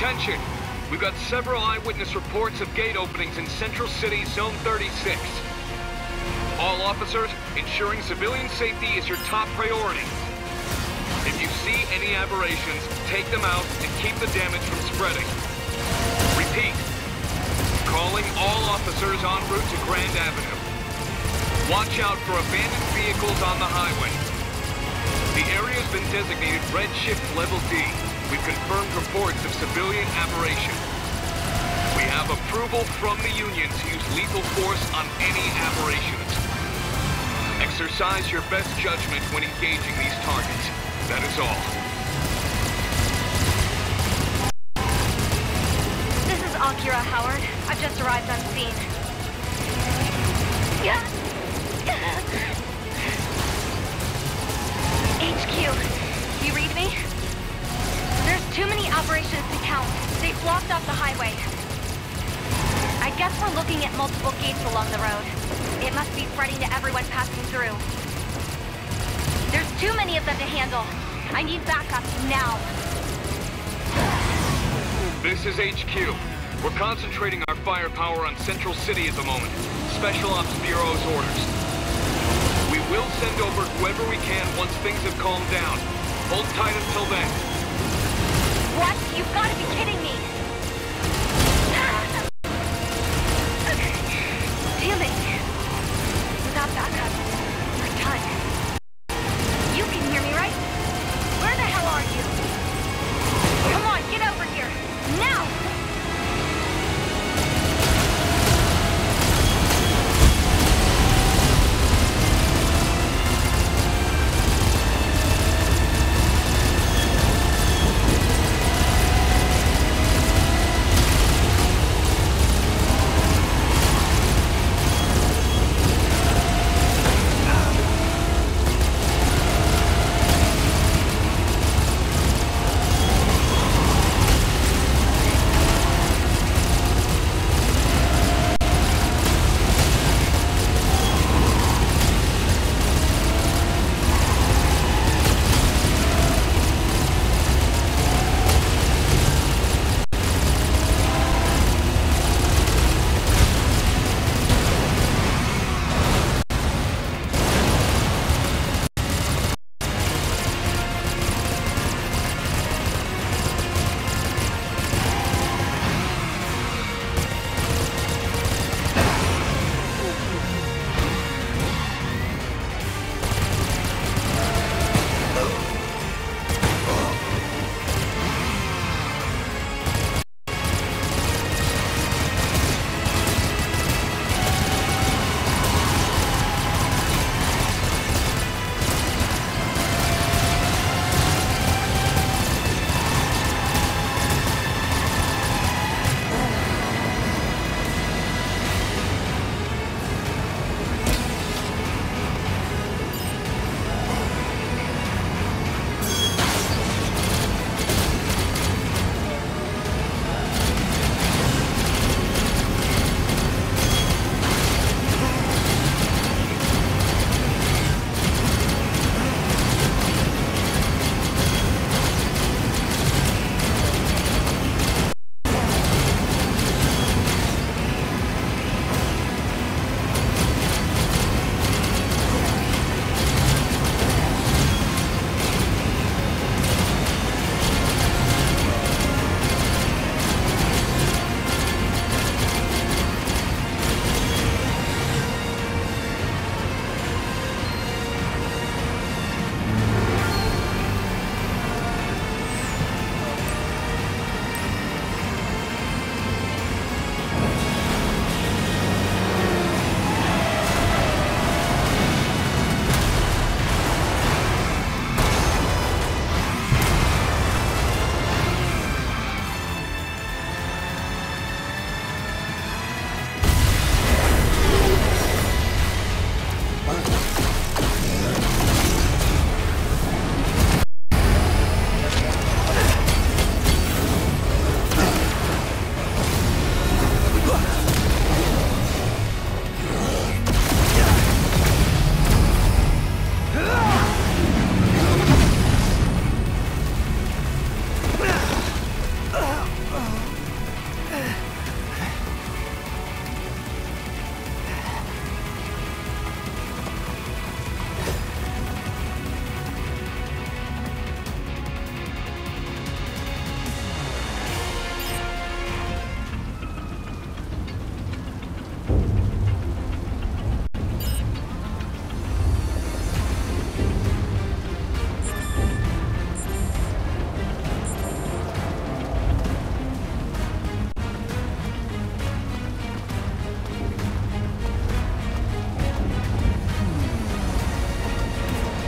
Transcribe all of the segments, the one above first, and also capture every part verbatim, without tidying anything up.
Attention! We've got several eyewitness reports of gate openings in Central City, Zone thirty-six. All officers, ensuring civilian safety is your top priority. If you see any aberrations, take them out and keep the damage from spreading. Repeat. Calling all officers en route to Grand Avenue. Watch out for abandoned vehicles on the highway. The area's been designated Red Shift Level D. We've confirmed reports of civilian aberration. We have approval from the Union to use lethal force on any aberrations. Exercise your best judgment when engaging these targets. That is all. This is Akira, Howard. I've just arrived on scene. H Q, you read me? There's too many operations to count. They've blocked off the highway. I guess we're looking at multiple gates along the road. It must be spreading to everyone passing through. There's too many of them to handle. I need backup now. This is H Q. We're concentrating our firepower on Central City at the moment. Special Ops Bureau's orders. We will send over whoever we can once things have calmed down. Hold tight until then. What? You've got to be kidding me! Damn it! Without backup, we're done. You can hear me, right? Where the hell are you? Come on, get over here! Now!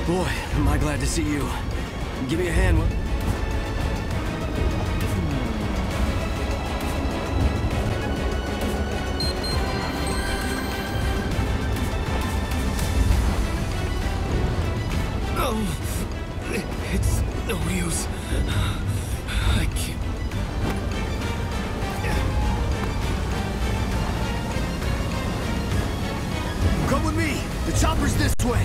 Boy, am I glad to see you. Give me a hand. Oh, it's no use. I can't. Come with me. The chopper's this way.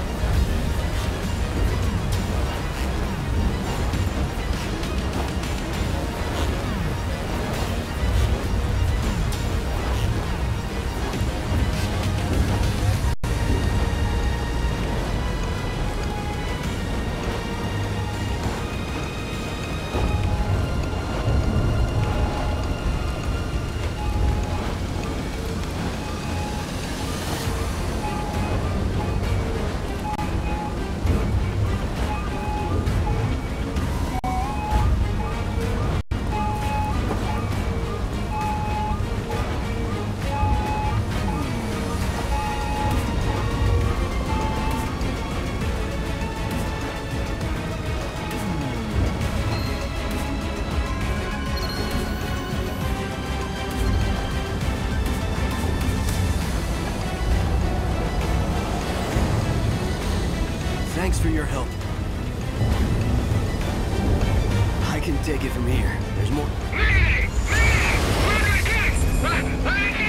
Thanks for your help. I can take it from here. There's more. Mayday! Mayday! We're gonna get! Uh, I